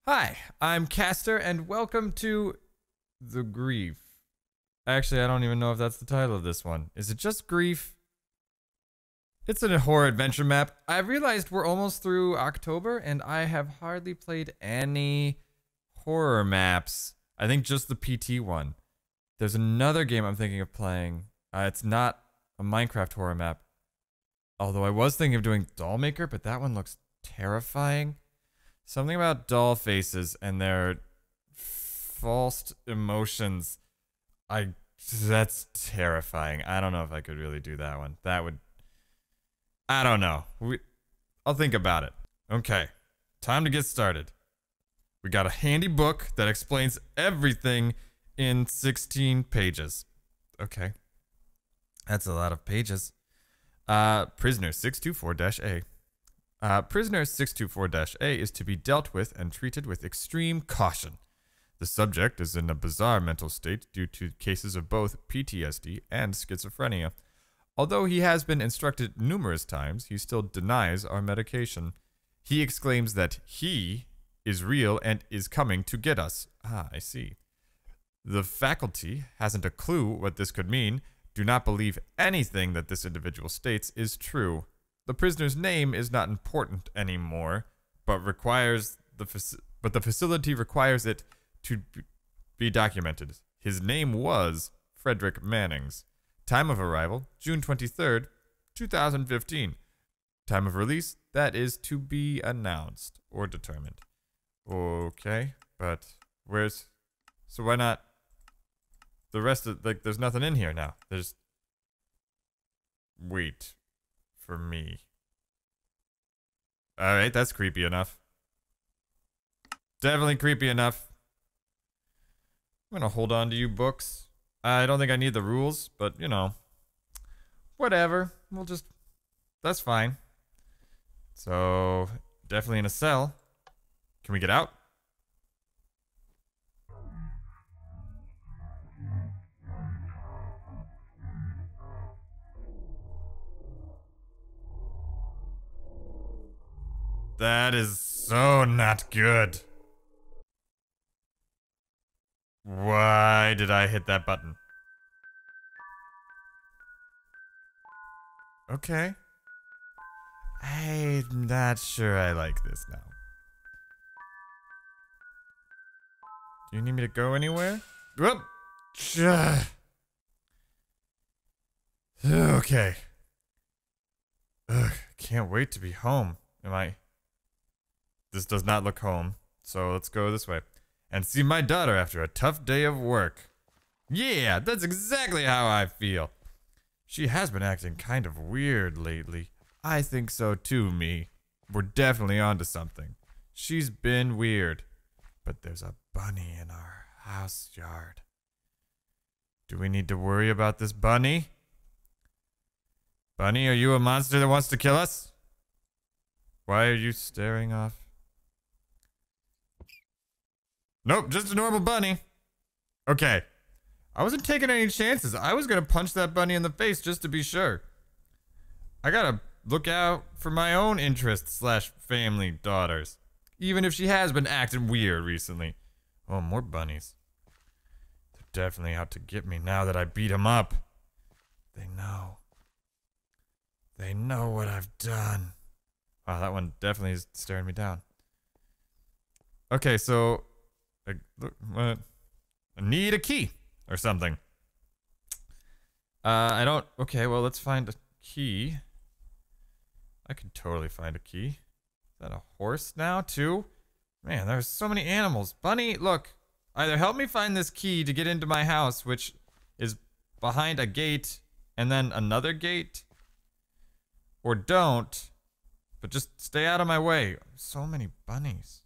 Hi, I'm Castor, and welcome to The Grief. Actually, I don't even know if that's the title of this one. Is it just Grief? It's a horror adventure map. I realized we're almost through October, and I have hardly played any horror maps. I think just the PT one. There's another game I'm thinking of playing. It's not a Minecraft horror map. Although I was thinking of doing Doll Maker, but that one looks terrifying. Something about doll faces and their false emotions. That's terrifying. I don't know if I could really do that one. I don't know. I'll think about it. Okay, time to get started. We got a handy book that explains everything in 16 pages. Okay, that's a lot of pages. Prisoner 624-A. Prisoner 624-A is to be dealt with and treated with extreme caution. The subject is in a bizarre mental state due to cases of both PTSD and schizophrenia. Although he has been instructed numerous times, he still denies our medication. He exclaims that he is real and is coming to get us. Ah, I see. The faculty hasn't a clue what this could mean. Do not believe anything that this individual states is true. The prisoner's name is not important anymore, but the facility requires it to be documented. His name was Frederick Mannings. Time of arrival, June 23rd, 2015. Time of release, that is to be announced or determined. Okay, but so why not the rest of, there's nothing in here now. Wait. For me. Alright, that's creepy enough. Definitely creepy enough. I'm gonna hold on to you books. I don't think I need the rules, but you know. Whatever. That's fine. So, definitely in a cell. Can we get out? That is so not good. Why did I hit that button? Okay. I'm not sure I like this now. Do you need me to go anywhere? Whoop! Okay. Ugh, can't wait to be home. This does not look home, so let's go this way. And see my daughter after a tough day of work. Yeah, that's exactly how I feel. She has been acting kind of weird lately. I think so too, me. We're definitely onto something. She's been weird. But there's a bunny in our house yard. Do we need to worry about this bunny? Bunny, are you a monster that wants to kill us? Why are you staring off? Nope, just a normal bunny. Okay. I wasn't taking any chances. I was gonna punch that bunny in the face just to be sure. I gotta look out for my own interests / family daughters. Even if she has been acting weird recently. Oh, more bunnies. They're definitely out to get me now that I beat them up. They know. They know what I've done. Wow, that one definitely is staring me down. Okay, so I need a key or something. Okay, well, let's find a key. I could totally find a key. Is that a horse now, too? Man, there's so many animals. Bunny, look. Either help me find this key to get into my house, which is behind a gate, and then another gate. Or don't. But just stay out of my way. So many bunnies.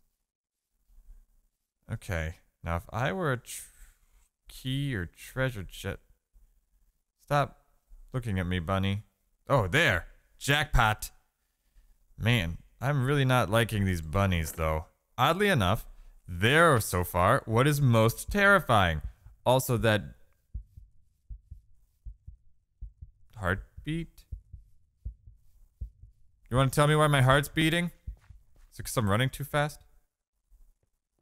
Okay. Now, if I were a key or treasure chest... Stop looking at me, bunny. Oh, there. Jackpot. Man, I'm really not liking these bunnies, though. Oddly enough, they're, so far, what is most terrifying. Also, that... heartbeat? You want to tell me why my heart's beating? Is it because I'm running too fast?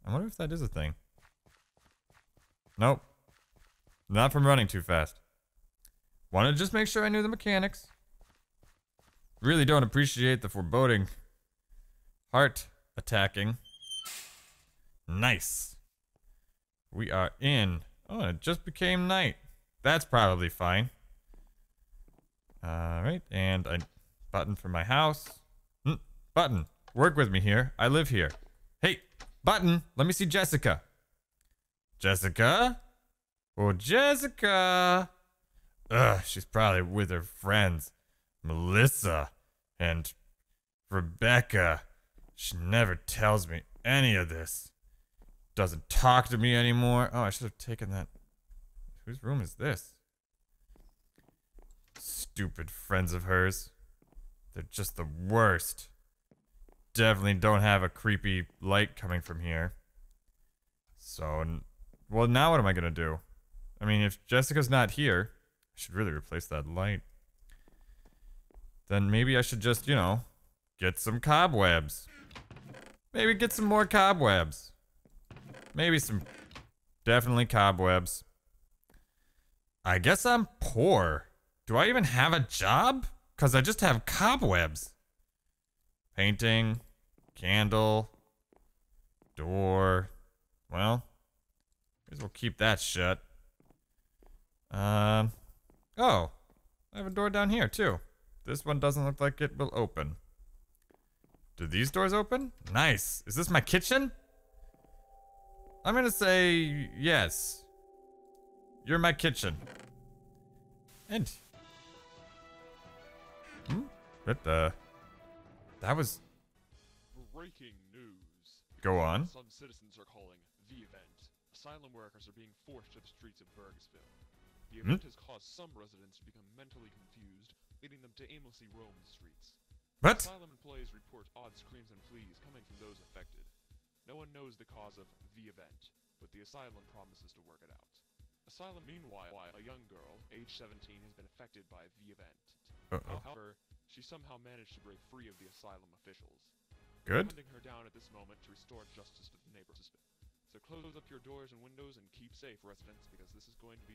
I wonder if that is a thing. Nope. Not from running too fast. Wanted to just make sure I knew the mechanics. Really don't appreciate the foreboding. Heart attacking. Nice. We are in. Oh, it just became night. That's probably fine. Alright, and a button for my house. Button, work with me here. I live here. Hey, button, let me see Jessica. Jessica? Oh, Jessica! Ugh, she's probably with her friends. Melissa and Rebecca. She never tells me any of this. Doesn't talk to me anymore. Oh, I should have taken that. Whose room is this? Stupid friends of hers. They're just the worst. Definitely don't have a creepy light coming from here. So, well, now what am I gonna do? I mean, if Jessica's not here, I should really replace that light. Then maybe I should just, you know, get some cobwebs. Maybe get some more cobwebs. Maybe some, definitely cobwebs. I guess I'm poor. Do I even have a job? Because I just have cobwebs. Painting, candle, door. Well, I guess we'll keep that shut. Oh, I have a door down here too. This one doesn't look like it will open. Do these doors open? Nice. Is this my kitchen? I'm gonna say yes. You're my kitchen. And that was breaking news. Go on. Some citizens are calling the event. Asylum workers are being forced to the streets of Burgisville. The event has caused some residents to become mentally confused, leading them to aimlessly roam the streets. What? Asylum employees report odd screams and fleas coming from those affected. No one knows the cause of the event, but the asylum promises to work it out. Asylum, meanwhile, a young girl, age 17, has been affected by the event. However, she somehow managed to break free of the asylum officials. Good. Hunting her down at this moment to restore justice to the neighbors. So close up your doors and windows and keep safe, residents, because this is going to be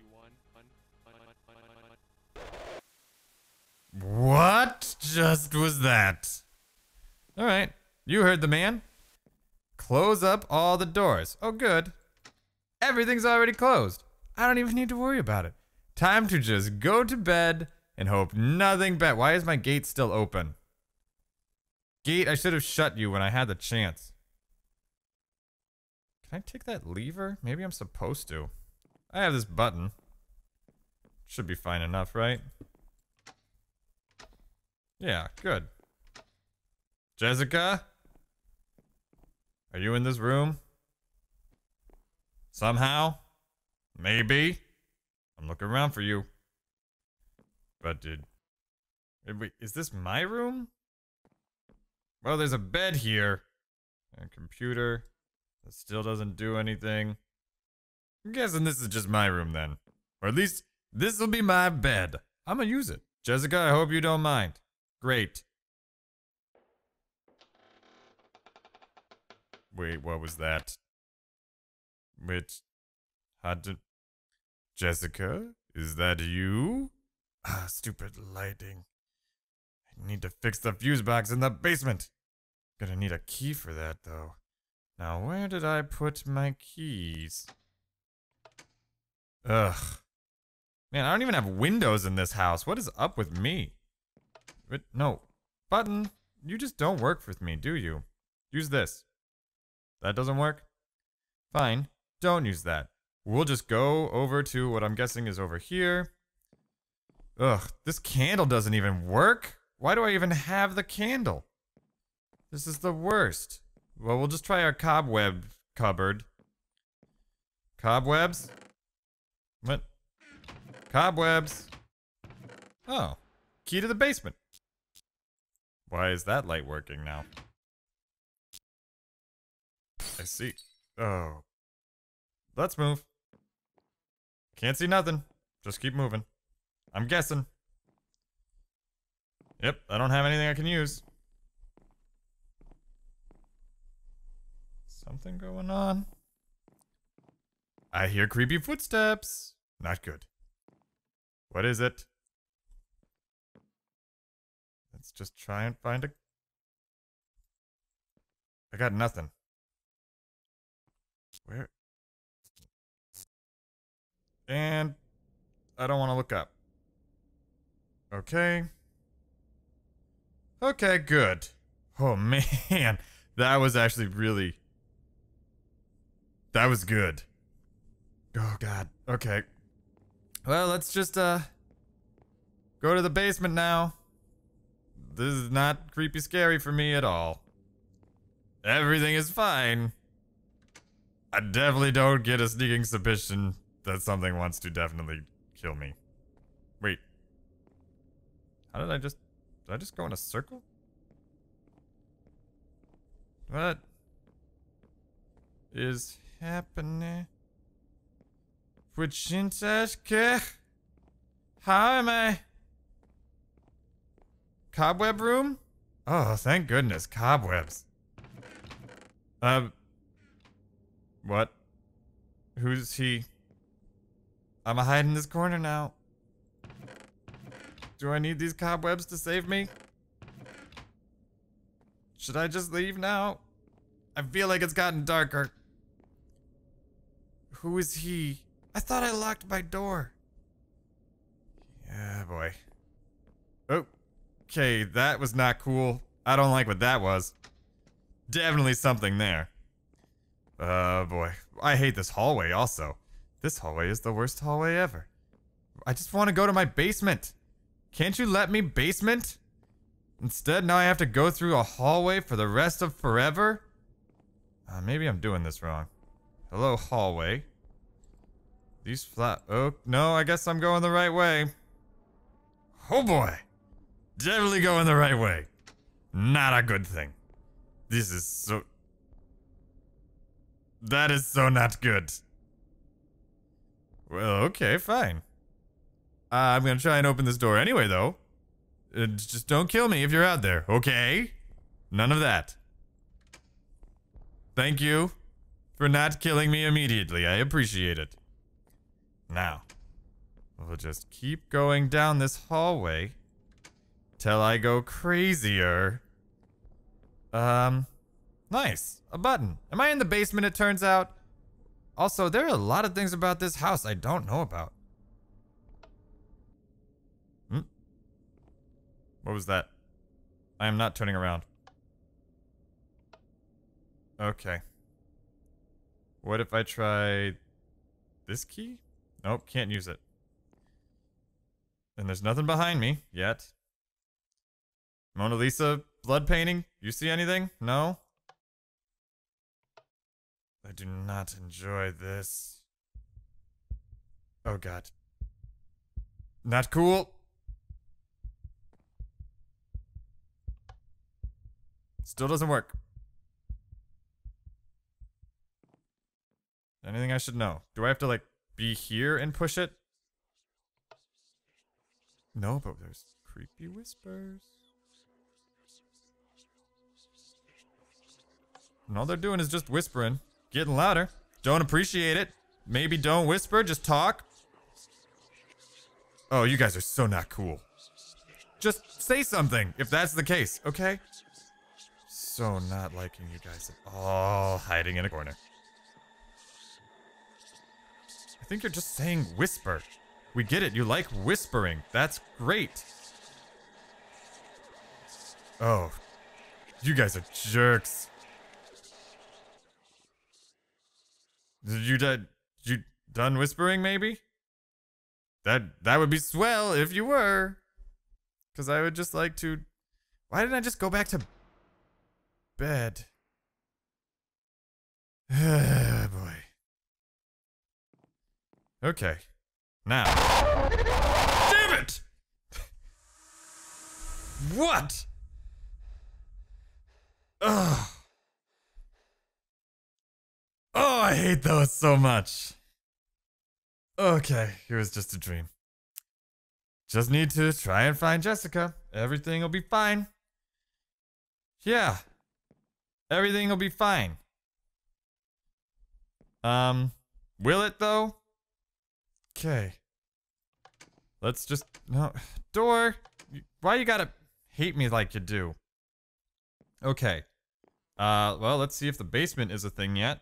What just was that? Alright, you heard the man. Close up all the doors. Oh, good. Everything's already closed. I don't even need to worry about it. Time to just go to bed and hope nothing bad. Why is my gate still open? Gate, I should have shut you when I had the chance. Can I take that lever? Maybe I'm supposed to. I have this button. Should be fine enough, right? Yeah, good. Jessica? Are you in this room? Somehow? Maybe? I'm looking around for you. But wait, is this my room? Well, there's a bed here. A computer. That still doesn't do anything. I'm guessing this is just my room then. Or at least, this will be my bed. I'm gonna use it. Jessica, I hope you don't mind. Great. Wait, what was that? Jessica? Is that you? Ah, stupid lighting. I need to fix the fuse box in the basement. Gonna need a key for that, though. Now, where did I put my keys? Ugh. Man, I don't even have windows in this house. What is up with me? No. Button, you just don't work with me, do you? Use this. That doesn't work? Fine. Don't use that. We'll just go over to what I'm guessing is over here. Ugh, this candle doesn't even work. Why do I even have the candle? This is the worst. Well, we'll just try our cobweb cupboard. Cobwebs? What? Cobwebs. Oh. Key to the basement. Why is that light working now? I see. Oh. Let's move. Can't see nothing. Just keep moving. I'm guessing. Yep, I don't have anything I can use. Something going on. I hear creepy footsteps. Not good. What is it? Let's just try and find a... I got nothing. Where? And I don't want to look up. Okay. Okay, good. Oh man, that was actually really... That was good. Oh god. Okay. Well, let's just go to the basement now. This is not creepy scary for me at all. Everything is fine. I definitely don't get a sneaking suspicion that something wants to definitely kill me. Wait. How did I just go in a circle? What is happening? How am I? Cobweb room? Oh, thank goodness, cobwebs. What? Who's he? I'm a hide in this corner now. Do I need these cobwebs to save me? Should I just leave now? I feel like it's gotten darker. Who is he? I thought I locked my door. Yeah, boy. Okay, that was not cool. I don't like what that was. Definitely something there. Boy. I hate this hallway also. This hallway is the worst hallway ever. I just want to go to my basement. Can't you let me basement? Instead, now I have to go through a hallway for the rest of forever? Maybe I'm doing this wrong. Hello, hallway. These flat... Oh, no, I guess I'm going the right way. Oh boy. Definitely going the right way. Not a good thing. This is so... That is so not good. Well, okay, fine. I'm gonna try and open this door anyway, though. Just don't kill me if you're out there, okay? None of that. Thank you for not killing me immediately. I appreciate it. Now, we'll just keep going down this hallway till I go crazier. Nice. A button. Am I in the basement, it turns out? Also, there are a lot of things about this house I don't know about. What was that? I am not turning around. Okay. What if I try this key? Nope, can't use it. And there's nothing behind me yet. Mona Lisa blood painting? You see anything? No? I do not enjoy this. Oh god. Not cool. Still doesn't work. Anything I should know? Do I have to, like, be here and push it? No, but there's creepy whispers. And all they're doing is just whispering. Getting louder. Don't appreciate it. Maybe don't whisper, just talk. Oh, you guys are so not cool. Just say something, if that's the case, okay? So not liking you guys at all, hiding in a corner. I think you're just saying whisper. We get it, you like whispering. That's great. Oh, you guys are jerks. You done whispering, maybe? That would be swell if you were. Because I would just like to... Why didn't I just go back to bed? Boy. Okay. Now. Damn it! What? Ugh. Oh, I hate those so much. Okay, it was just a dream. Just need to try and find Jessica. Everything will be fine. Yeah. Everything will be fine. Will it though? Okay. Let's just, no, door. Why you gotta hate me like you do? Okay. Well, let's see if the basement is a thing yet.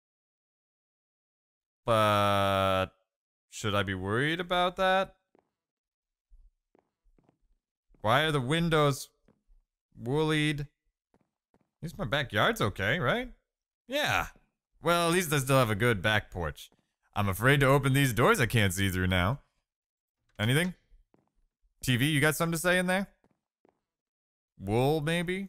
But should I be worried about that? Why are the windows woolied? At least my backyard's okay, right? Yeah. Well, at least I still have a good back porch. I'm afraid to open these doors I can't see through now. Anything? TV, you got something to say in there? Wool, maybe?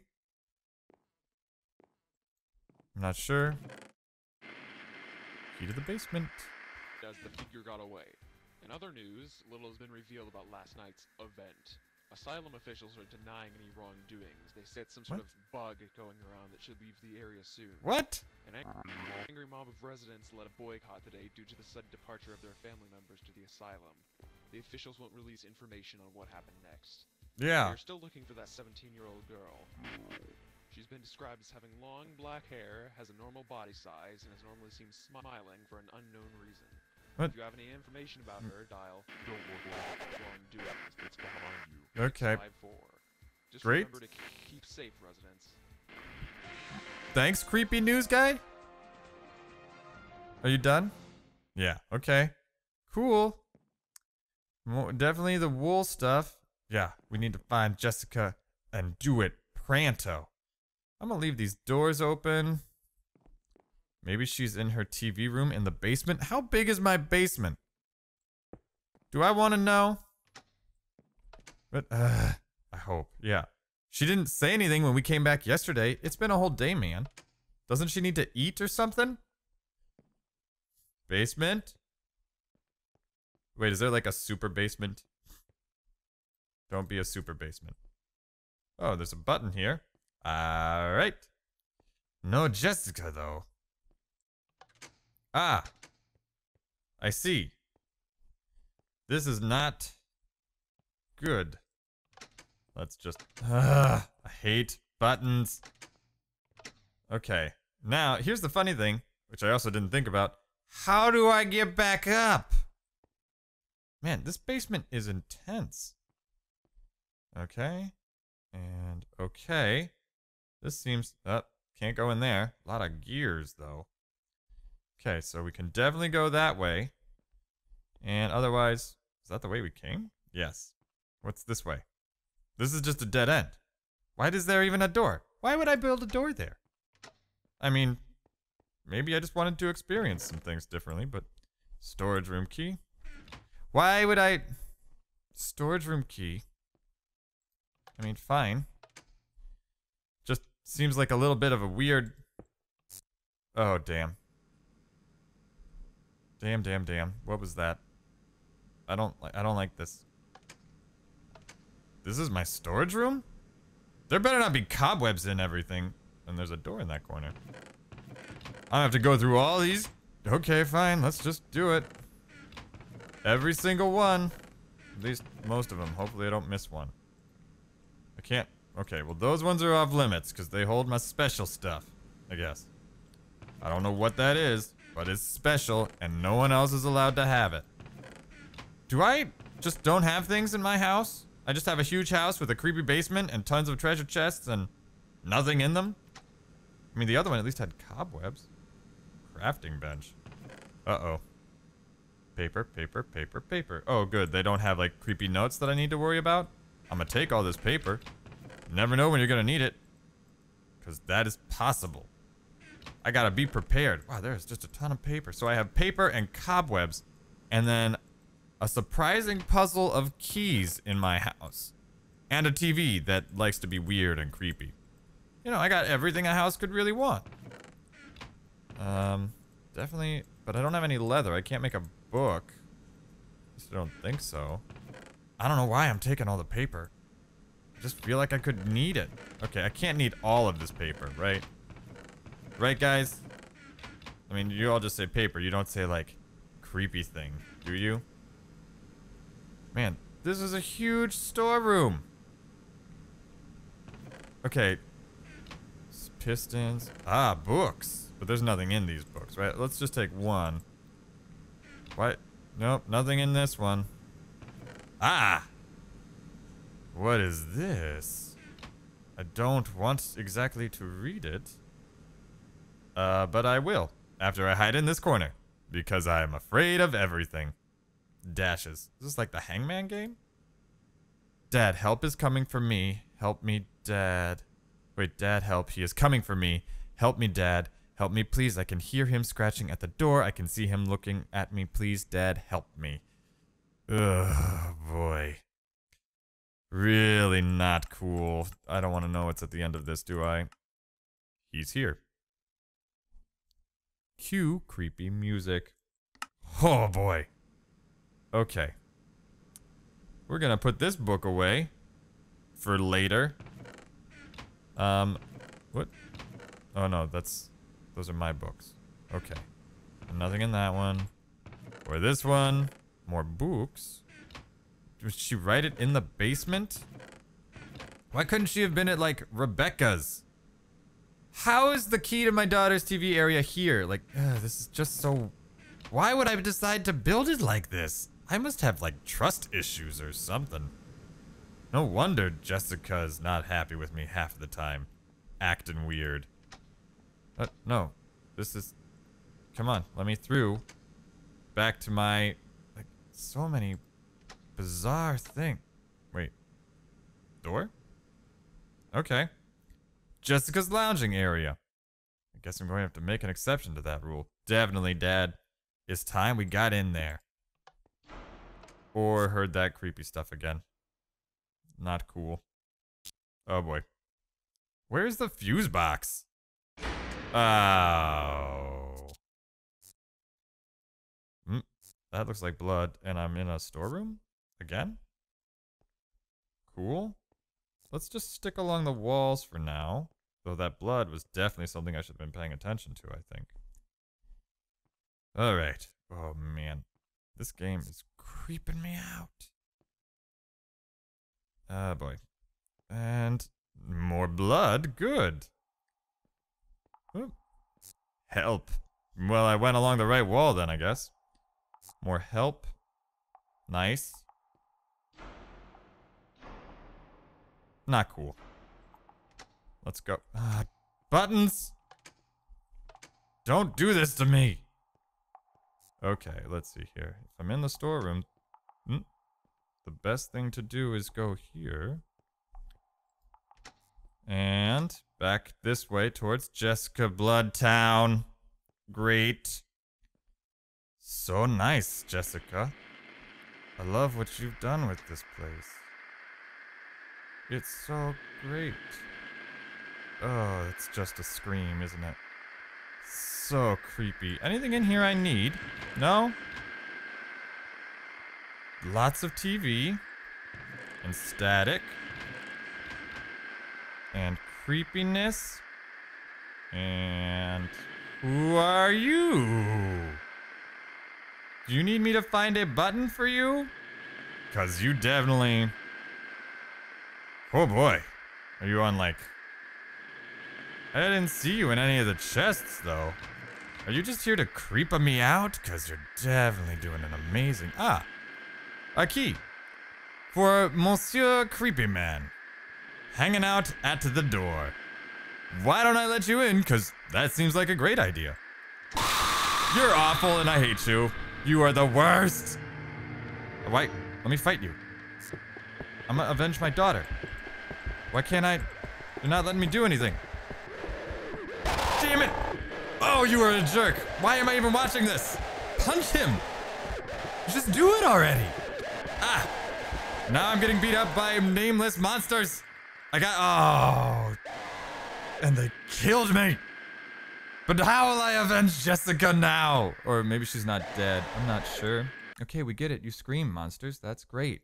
I'm not sure. Key to the basement. As the figure got away. In other news, little has been revealed about last night's event. Asylum officials are denying any wrongdoings. They said some sort of bug going around that should leave the area soon. What? An angry mob of residents led a boycott today due to the sudden departure of their family members to the asylum. The officials won't release information on what happened next. Yeah. They're still looking for that 17-year-old girl. She's been described as having long black hair, has a normal body size, and has normally seen smiling for an unknown reason. What? If you have any information about her, dial "Don't look like wrongdoing" that's behind you. Okay. 54. Just Great. remember to keep safe, residents. Thanks, creepy news guy. Are you done? Yeah, okay. Cool. Definitely the wool stuff. Yeah, we need to find Jessica and do it pronto. I'm gonna leave these doors open. Maybe she's in her TV room in the basement. How big is my basement? Do I want to know? But, I hope. Yeah. She didn't say anything when we came back yesterday. It's been a whole day, man. Doesn't she need to eat or something? Basement? Wait, is there like a super basement? Don't be a super basement. Oh, there's a button here. Alright. No Jessica, though. Ah. I see. This is not good. Let's just... I hate buttons. Okay. Now, here's the funny thing, which I also didn't think about. How do I get back up? Man, this basement is intense. Okay. And okay. This seems... can't go in there. A lot of gears, though. Okay, so we can definitely go that way. And otherwise... Is that the way we came? Yes. What's this way? This is just a dead end. Why is there even a door? Why would I build a door there? I mean, maybe I just wanted to experience some things differently, but... Storage room key? Why would I... Storage room key? I mean, fine. Just seems like a little bit of a weird... Oh, damn. Damn. What was that? I don't like this. This is my storage room? There better not be cobwebs in everything. And there's a door in that corner. I don't have to go through all these. Okay, fine. Let's just do it. Every single one. At least most of them. Hopefully I don't miss one. I can't. Okay, well those ones are off limits because they hold my special stuff, I guess. I don't know what that is, but it's special and no one else is allowed to have it. Do I just don't have things in my house? I just have a huge house with a creepy basement and tons of treasure chests and nothing in them? I mean, the other one at least had cobwebs. Crafting bench. Uh-oh. Paper. Oh, good. They don't have, like, creepy notes that I need to worry about. I'm gonna take all this paper. You never know when you're gonna need it. Because that is possible. I gotta be prepared. Wow, there's just a ton of paper. So I have paper and cobwebs. And then a surprising puzzle of keys in my house. And a TV that likes to be weird and creepy. You know, I got everything a house could really want. Definitely, but I don't have any leather. I can't make a book. At least I don't think so. I don't know why I'm taking all the paper. I just feel like I could need it. Okay, I can't need all of this paper, right? Right, guys? I mean, you all just say paper. You don't say, like, creepy thing, do you? Man, this is a huge storeroom. Okay. pistons. Ah, books. But there's nothing in these books, right? Let's just take one. What? Nope, nothing in this one. Ah! What is this? I don't want exactly to read it. But I will, after I hide in this corner. Because I am afraid of everything. Dashes. Is this like the Hangman game? Dad, help is coming for me. Help me, Dad. Wait, Dad, help. He is coming for me. Help me, Dad. Help me, please. I can hear him scratching at the door. I can see him looking at me. Please, Dad, help me. Ugh, boy. Really not cool. I don't want to know what's at the end of this, do I? He's here. Cue creepy music. Oh, boy. Okay. We're gonna put this book away for later. What? Oh no, those are my books. Okay. Nothing in that one. Or this one. More books. Did she write it in the basement? Why couldn't she have been at like Rebecca's? How is the key to my daughter's TV area here? Like, this is just so... Why would I decide to build it like this? I must have, like, trust issues or something. No wonder Jessica's not happy with me half the time. Acting weird. No. This is... Come on, let me through. Back to my... Like, so many bizarre things. Wait. Door? Okay. Jessica's lounging area. I guess I'm going to have to make an exception to that rule. Definitely, Dad. It's time we got in there. Or heard that creepy stuff again. Not cool. Oh boy. Where's the fuse box? Oh. That looks like blood, and I'm in a storeroom? Again? Cool. Let's just stick along the walls for now. Though that blood was definitely something I should have been paying attention to, I think. Alright. Oh man. This game is creeping me out. Ah, boy. And more blood. Good. Oop. Help. Well, I went along the right wall then, I guess. More help. Nice. Not cool. Let's go. Buttons! Don't do this to me! Okay, let's see here. If I'm in the storeroom, the best thing to do is go here. And back this way towards Jessica Bloodtown. Great. So nice, Jessica. I love what you've done with this place. It's so great. Oh, it's just a scream, isn't it? So creepy. Anything in here I need? No? Lots of TV. And static. And creepiness. And... Who are you? Do you need me to find a button for you? 'Cause you definitely... Oh boy. Are you on like... I didn't see you in any of the chests though. Are you just here to creep me out? 'Cause you're definitely doing an amazing... A key. For Monsieur Creepy Man. Hanging out at the door. Why don't I let you in? 'Cause that seems like a great idea. You're awful and I hate you. You are the worst. Wait, let me fight you. I'm gonna avenge my daughter. Why can't I? You're not letting me do anything. Damn it! Oh, you are a jerk. Why am I even watching this? Punch him. Just do it already. Ah! Now I'm getting beat up by nameless monsters. Oh. And they killed me. But how will I avenge Jessica now? Or maybe she's not dead. I'm not sure. Okay, we get it. You scream, monsters. That's great.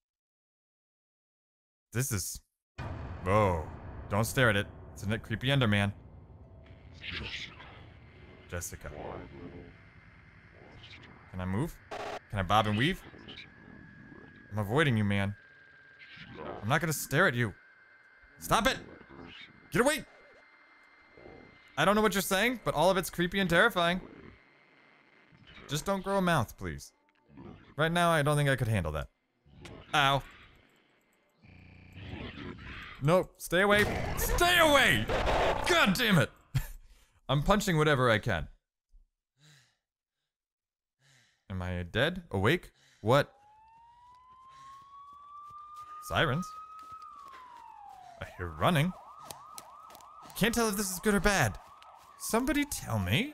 This is... Whoa. Don't stare at it. It's a creepy Enderman. Jessica. Can I move? Can I bob and weave? I'm avoiding you, man. I'm not gonna stare at you. Stop it! Get away! I don't know what you're saying, but all of it's creepy and terrifying. Just don't grow a mouth, please. Right now, I don't think I could handle that. Ow. Nope, stay away. Stay away! God damn it! I'm punching whatever I can. Am I dead? Awake? What? Sirens? I hear running. Can't tell if this is good or bad. Somebody tell me?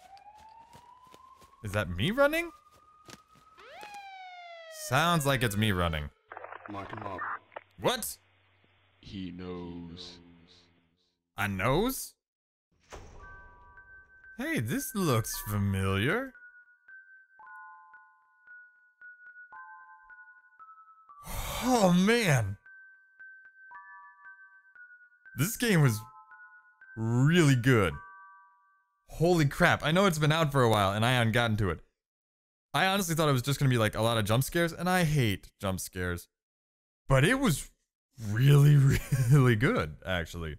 Is that me running? Sounds like it's me running. Lock him up. What? He knows. A nose? Hey, this looks familiar. Oh man. This game was really good. Holy crap. I know it's been out for a while and I hadn't gotten to it. I honestly thought it was just gonna be like a lot of jump scares, and I hate jump scares. But it was really, really good, actually.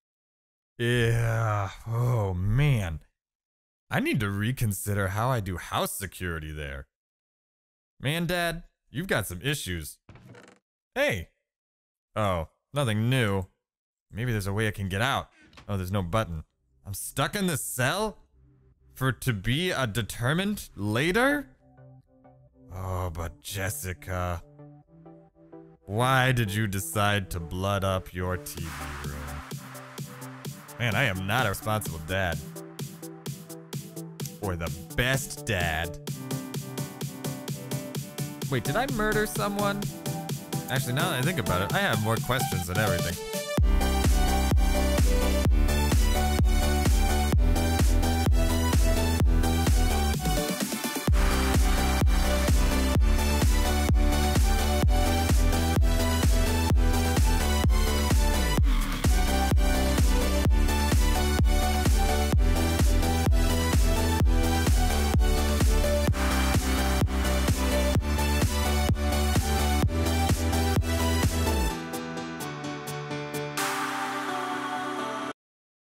Yeah. Oh man. I need to reconsider how I do house security there. Man, Dad, you've got some issues. Hey. Oh, nothing new. Maybe there's a way I can get out. Oh, there's no button. I'm stuck in this cell? For to be a determined later? Oh, but Jessica. Why did you decide to blood up your TV room? Man, I am not a responsible dad. Or the best dad. Wait, did I murder someone? Actually, now that I think about it, I have more questions than everything.